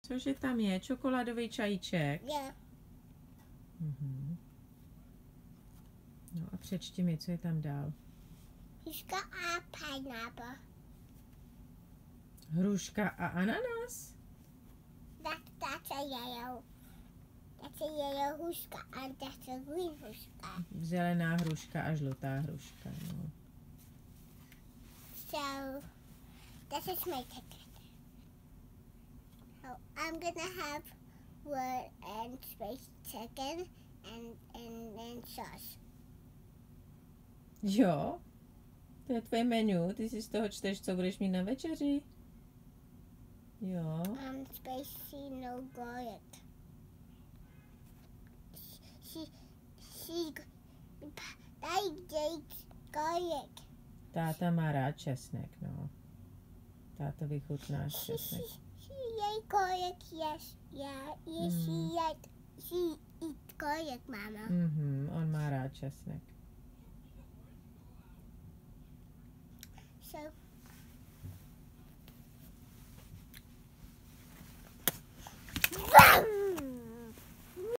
Cože tam je? Čokoládový čajíček? Yeah. Mhm. No a přečti mi, co je tam dál. Hruška a pineapple. Hruška a ananas? That's a yellow. That's a yellow hruška and that's a green hruška. Zelená hruška a žlutá hruška. No. So, this is my ticket. So, I'm gonna have wood and space chicken and sauce. Jo? To je tvoje menu? Ty si z toho čteš, co budeš mít na večeři? Jo. Spicy no garlic. Daddy likes garlic. Táta má rád česnek, no. Táta vychutná česnek. She likes garlic, yes. Yeah, she eats garlic, Mama. Mhm, on má rád česnek. So